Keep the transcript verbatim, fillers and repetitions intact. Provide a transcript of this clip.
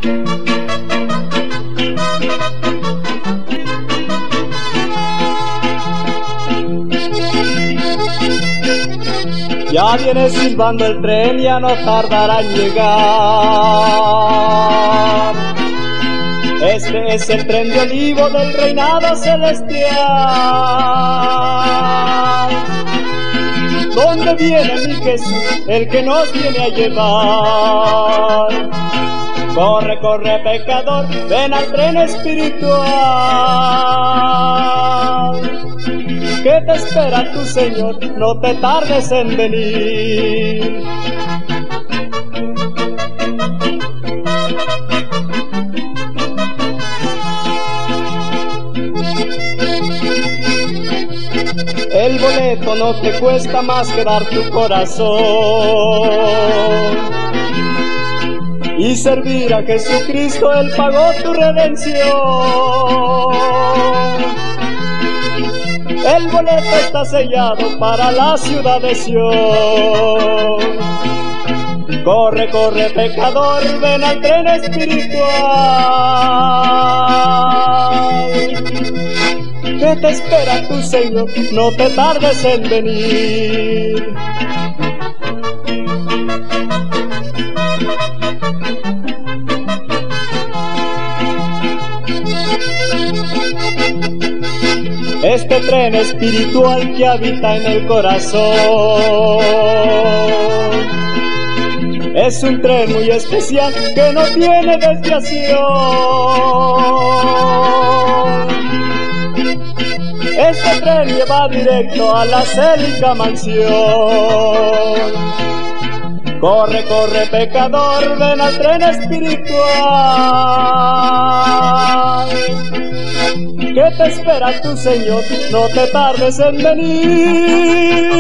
Ya viene silbando el tren, ya no tardará en llegar. Este es el tren de olivo del reinado celestial. ¿Dónde viene mi Jesús, el que nos viene a llevar? Corre, corre, pecador, ven al tren espiritual. ¿Qué te espera tu Señor? No te tardes en venir. El boleto no te cuesta más que dar tu corazón y servir a Jesucristo, Él pagó tu redención. El boleto está sellado para la ciudad de Sion. Corre, corre, pecador, ven al tren espiritual. ¿Qué te espera tu Señor? No te tardes en venir. Este tren espiritual que habita en el corazón es un tren muy especial que no tiene desviación. Este tren lleva directo a la célica mansión. Corre, corre, pecador, ven al tren espiritual. ¿Qué te espera tu Señor? No te tardes en venir.